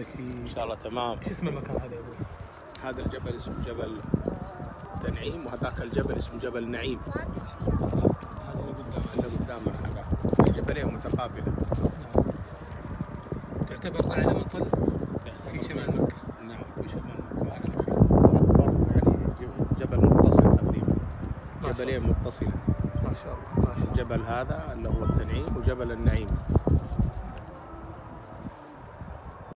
يسعدك في ان شاء الله تمام. ايش اسم المكان هذا يا ابوي؟ هذا الجبل اسمه جبل تنعيم، وهذاك الجبل اسمه جبل نعيم. هذا اللي قدامنا هذا الجبلين متقابلة. نعم. تعتبر أعلى مطل في شمال مكة. نعم في شمال مكة أكبر، يعني جبل متصل تقريبا، جبلين متصلة ما شاء الله ما شاء الله. الجبل هذا اللي هو التنعيم وجبل النعيم.